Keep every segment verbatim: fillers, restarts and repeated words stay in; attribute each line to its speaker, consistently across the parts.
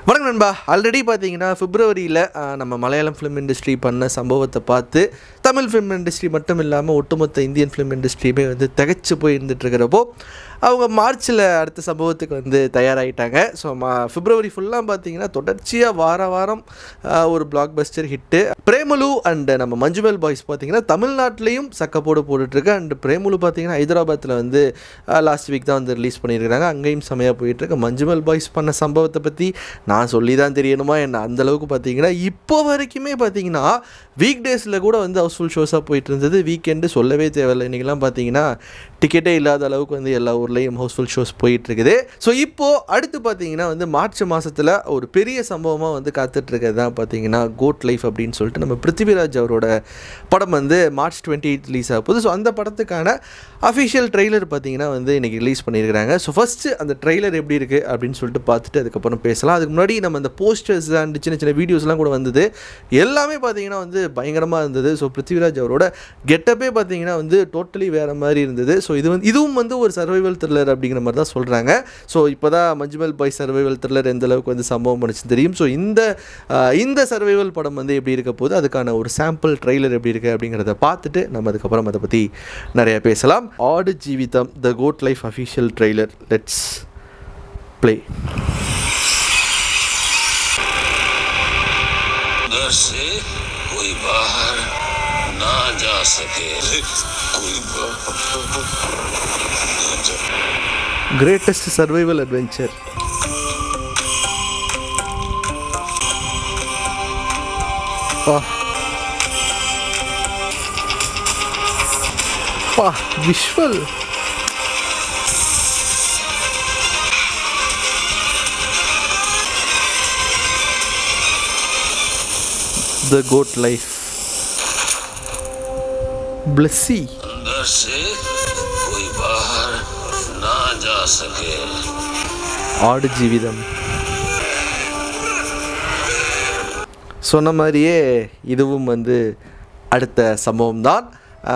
Speaker 1: வணக்கம் நண்பா. ஆல்ரெடி பார்த்தீங்கன்னா பிப்ரவரியில் நம்ம மலையாளம் ஃபிலிம் இண்டஸ்ட்ரி பண்ண சம்பவத்தை பார்த்து தமிழ் ஃபிலிம் இண்டஸ்ட்ரி மட்டும் இல்லாமல் ஒட்டுமொத்த இந்தியன் ஃபிலிம் இண்டஸ்ட்ரியுமே வந்து திகைச்சு போய் இருந்துகிட்ருக்கிறப்போ அவங்க மார்ச்சில் அடுத்த சம்பவத்துக்கு வந்து தயாராகிட்டாங்க. ஸோ மா பிப்ரவரி ஃபுல்லாக பார்த்தீங்கன்னா தொடர்ச்சியாக வார வாரம் ஒரு blockbuster hit. Premalu and நம்ம மஞ்சுமெல் பாய்ஸ் பார்த்தீங்கன்னா தமிழ்நாட்டிலையும் சக்கப்போடு போட்டுட்ருக்கு. அண்ட் பிரேமலு பார்த்தீங்கன்னா ஹைதராபாத்தில் வந்து லாஸ்ட் வீக் தான் வந்து ரிலீஸ் பண்ணியிருக்கிறாங்க. அங்கேயும் செமையாக போயிட்டுருக்கு. மஞ்சுமெல் பாய்ஸ் பண்ண சம்பவத்தை பற்றி நான் சொல்லி தான் தெரியணுமா என்ன? அந்தளவுக்கு பார்த்தீங்கன்னா இப்போ வரைக்குமே பார்த்தீங்கன்னா வீக் டேஸில் கூட வந்து ஹவுஸ்ஃபுல் ஷோஸாக போயிட்டு இருந்தது. வீக்கெண்டு சொல்லவே தேவையில்லை. இன்றைக்கெல்லாம் பார்த்தீங்கன்னா டிக்கெட்டே இல்லாத அளவுக்கு வந்து எல்லா ஊர்லேயும் ஹவுஸ்ஃபுல் ஷோஸ் போயிட்டுருக்குது. ஸோ இப்போது அடுத்து பார்த்தீங்கன்னா வந்து மார்ச் மாதத்தில் ஒரு பெரிய சம்பவமாக வந்து காத்துட்ருக்கிறது தான் பார்த்தீங்கன்னா கோட் லைஃப் அப்படின்னு சொல்லிட்டு நம்ம பிருத்திவிராஜ் அவரோட படம் வந்து மார்ச் டுவெண்ட்டி எயிட் ரிலீஸ் ஆக போகுது. ஸோ அந்த படத்துக்கான அஃபிஷியல் ட்ரெய்லர் பார்த்தீங்கன்னா வந்து இன்றைக்கி ரிலீஸ் பண்ணியிருக்கிறாங்க. ஸோ ஃபஸ்ட்டு அந்த ட்ரெய்லர் எப்படி இருக்குது அப்படின்னு சொல்லிட்டு பார்த்துட்டு அதுக்கப்புறம் பேசலாம். அதுக்கு முன்னாடி நம்ம அந்த போஸ்டர்ஸ் அண்ட் சின்ன சின்ன வீடியோஸ்லாம் கூட வந்தது. எல்லாமே பார்த்தீங்கன்னா வந்து பயங்கரமாக இருந்தது. ஸோ பிருத்திவிராஜ் அவரோட கெட்டப்பே பார்த்தீங்கன்னா வந்து டோட்டலி வேறு மாதிரி இருந்தது. ஸோ இது வந்து இதுவும் வந்து ஒரு சர்வைவல் த்ரில்லர் அப்படிங்கிற மாதிரி தான் சொல்கிறாங்க. ஸோ இப்போ தான் மஞ்சுமெல் பாய்ஸ் சர்வைவல் த்ரில்லர் எந்த அளவுக்கு வந்து சம்பவம் பண்ணிச்சு தெரியும். ஸோ இந்த இந்த சர்வைவல் படம் வந்து எப்படி இருக்க போது, அதுக்கான ஒரு சாம்பிள் ட்ரெய்லர் எப்படி இருக்குது அப்படிங்கிறத பார்த்துட்டு நம்ம அதுக்கப்புறம் அதை பற்றி நிறைய பேசலாம். Aadu Jeevitham the goat life official trailer. Let's play. कोई बाहर ना जा सके, कोई greatest survival adventure. पा पा visual The goat life. Blessy. अंदर से कोई बाहर ना जा सके. ஆடு ஜீவிதம். சொன்ன மாதிரியே இதுவும் வந்து அடுத்த சம்பவம் தான்.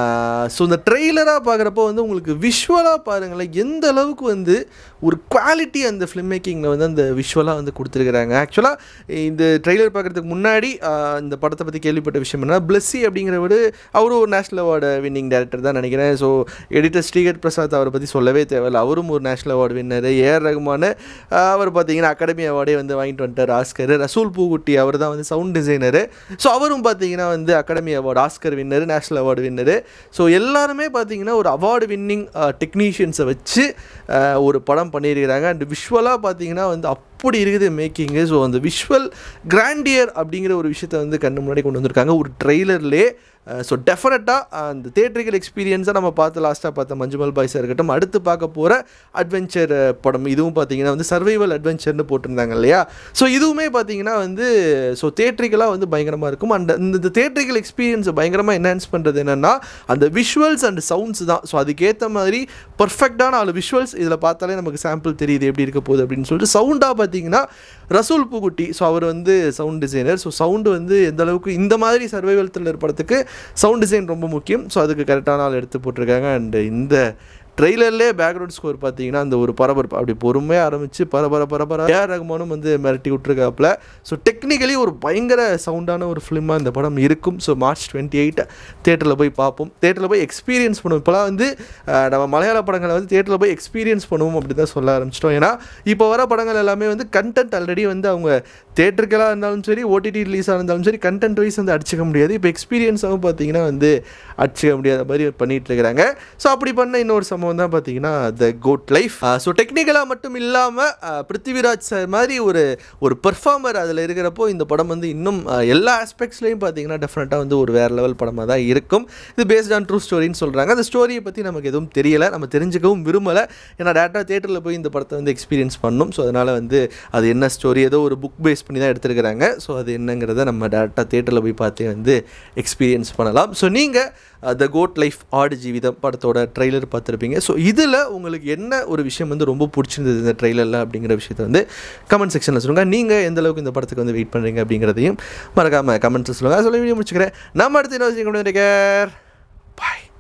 Speaker 1: ஸோ இந்த ட்ரெய்லராக பார்க்குறப்போ வந்து உங்களுக்கு விஷுவலாக பாருங்களேன் எந்த அளவுக்கு வந்து ஒரு குவாலிட்டி அந்த ஃபிலிம் மேக்கிங்கில் வந்து அந்த விஷுவலாக வந்து கொடுத்துருக்குறாங்க. ஆக்சுவலாக இந்த ட்ரெய்லர் பார்க்குறதுக்கு முன்னாடி இந்த படத்தை பற்றி கேள்விப்பட்ட விஷயம் என்ன, பிளஸ்ஸி அப்படிங்கிறவர் அவரும் ஒரு நேஷ்னல் அவார்டு வின்னிங் டேரக்டர் தான் நினைக்கிறேன். ஸோ எடிட்டர் ஸ்ரீகர் பிரசாத் அவரை பற்றி சொல்லவே தேவையில்லை. அவரும் ஒரு national award winner. AR Rahman அவர் பார்த்தீங்கன்னா அகாடமி அவார்டே வந்து வாங்கிட்டு வந்துட்டார், ஆஸ்கர். ரசூல் பூகுட்டி அவர் தான் வந்து சவுண்ட் டிசைனரு. ஸோ அவரும் பார்த்தீங்கன்னா வந்து academy award, Oscar winner, national award winner. So எல்லாருமே பார்த்தீங்கன்னா ஒரு அவார்டு வின்னிங் டெக்னீஷியன்ஸை வச்சு ஒரு படம் பண்ணியிருக்கிறாங்க. அண்ட் விஷுவலாக பார்த்தீங்கன்னா வந்து அப்படி இருக்குது மேக்கிங்கு. ஸோ அந்த விஷுவல் கிராண்டியர் அப்படிங்கிற ஒரு விஷயத்தை வந்து கண்ணு முன்னாடி கொண்டு வந்திருக்காங்க ஒரு ட்ரெய்லர்லேயே. ஸோ டெஃபினட்டாக அந்த தியேட்ரிக்கல் எக்ஸ்பீரியன்ஸை நம்ம பார்த்து லாஸ்ட்டாக பார்த்த மஞ்சுமெல் பாய்ஸாக இருக்கட்டும், அடுத்து பார்க்க போகிற அட்வென்ச்சர் படம் இதுவும் பார்த்தீங்கன்னா வந்து சர்வைவல் அட்வென்ச்சர்னு போட்டிருந்தாங்க இல்லையா. ஸோ இதுவுமே பார்த்தீங்கன்னா வந்து ஸோ தியேட்ரிக்கலாக வந்து பயங்கரமாக இருக்கும். அண்ட் இந்த தியேட்ரிக்கல் எக்ஸ்பீரியன்ஸை பயங்கரமாக என்ஹான்ஸ் பண்ணுறது என்னென்னா அந்த விஷுவல்ஸ் அண்ட் சவுண்ட்ஸ் தான். ஸோ அதுக்கேற்ற மாதிரி பர்ஃபெக்டான ஆள் விஷுவல்ஸ் இதில் பார்த்தாலே நமக்கு சாம்பிள் தெரியுது எப்படி இருக்க போகுது அப்படின்னு சொல்லிட்டு. சவுண்டாக பார்த்தீங்கன்னா ரசூல் பூகுட்டி, ஸோ அவர் வந்து சவுண்ட் டிசைனர். ஸோ சவுண்டு வந்து எந்த அளவுக்கு இந்த மாதிரி சர்வைவல் த்ரில்லர் படத்துக்கு சவுண்ட் டிசைன் ரொம்ப முக்கியம். ஸோ அதுக்கு கரெக்டான ஆள் எடுத்து போட்டிருக்காங்க. அண்ட் இந்த ட்ரெய்லர்லேயே பேக்ரவுண்ட் ஸ்கோர் பார்த்தீங்கன்னா அந்த ஒரு பரபரப்பு அப்படி பொறுமையாக ஆரம்பித்து பரபர பரபர ஏஆர் ரகுமானும் வந்து மிரட்டி விட்டுருக்காப்புல. ஸோ டெக்னிக்கலி ஒரு பயங்கர சவுண்டான ஒரு ஃபிலிமாக இந்த படம் இருக்கும். ஸோ மார்ச் டுவெண்ட்டி எயிட் தேட்டரில் போய் பார்ப்போம், தேட்டரில் போய் எக்ஸ்பீரியன்ஸ் பண்ணுவோம். இப்போலாம் வந்து நம்ம மலையாள படங்களை வந்து தேட்டரில் போய் எக்ஸ்பீரியன்ஸ் பண்ணுவோம் அப்படி தான் சொல்ல ஆரம்பிச்சிட்டோம். ஏன்னா இப்போ வர படங்கள் எல்லாமே வந்து கண்டென்ட் ஆல்ரெடி வந்து அவங்க தேட்டருக்கெல்லாம் இருந்தாலும் சரி, ஓடிடி ரிலீஸாக இருந்தாலும் சரி, கண்டென்ட் வைஸ் வந்து அடிச்சிக்க முடியாது. இப்போ எக்ஸ்பீரியன்ஸாகவும் பார்த்தீங்கன்னா வந்து அடிச்சிக்க முடியாத மாதிரி பண்ணிகிட்டு இருக்கிறாங்க. ஸோ அப்படி பண்ண இன்னொரு சம்பவம் தான் பார்த்தீங்கன்னா த கோட் லைஃப். ஸோ டெக்னிக்கலாக மட்டும் இல்லாமல் பிருத்திவிராஜ் சார் மாதிரி ஒரு ஒரு பெர்ஃபார்மர் அதில் இருக்கிறப்போ இந்த படம் வந்து இன்னும் எல்லா ஆஸ்பெக்ட்ஸ்லையும் பார்த்தீங்கன்னா டெஃபினட்டாக வந்து ஒரு வேறு லெவல் படமாக தான் இருக்கும். இது பேஸ்ட் ஆன் ட்ரூ ஸ்டோரின்னு சொல்கிறாங்க. அந்த ஸ்டோரியை பற்றி நமக்கு எதுவும் தெரியலை, நம்ம தெரிஞ்சுக்கவும் விரும்பலை. ஏன்னா டேரெக்டாக தேட்டரில் போய் இந்த படத்தை வந்து எக்ஸ்பீரியன்ஸ் பண்ணணும். ஸோ அதனால் வந்து அது என்ன ஸ்டோரி ஏதோ ஒரு புக் பேஸ் பண்ணி தான் எடுத்துருக்கிறாங்க. ஸோ அது என்னங்கிறத நம்ம டேரெக்டாக தேட்டரில் போய் பார்த்து வந்து எக்ஸ்பீரியன்ஸ் பண்ணலாம். ஸோ நீங்கள் த கோட் லைஃப் ஆடு ஜீவிதம் படத்தோட ட்ரெய்லர் பார்த்துருப்பீங்க. ஸோ இதில் உங்களுக்கு என்ன ஒரு விஷயம் வந்து ரொம்ப பிடிச்சிருந்தது இந்த ட்ரெய்லரில் அப்படிங்கிற விஷயத்தை வந்து கமெண்ட் செக்ஷனில் சொல்லுங்கள். நீங்கள் எந்த அளவுக்கு இந்த படத்துக்கு வந்து வெயிட் பண்ணுறீங்க அப்படிங்கிறதையும் மறக்காமல் கமெண்ட்ஸில் சொல்லுங்கள். சொல்லி வீடியோ முடிச்சுக்கிறேன். நம்ம அடுத்து என்ன வச்சுக்க பாய்.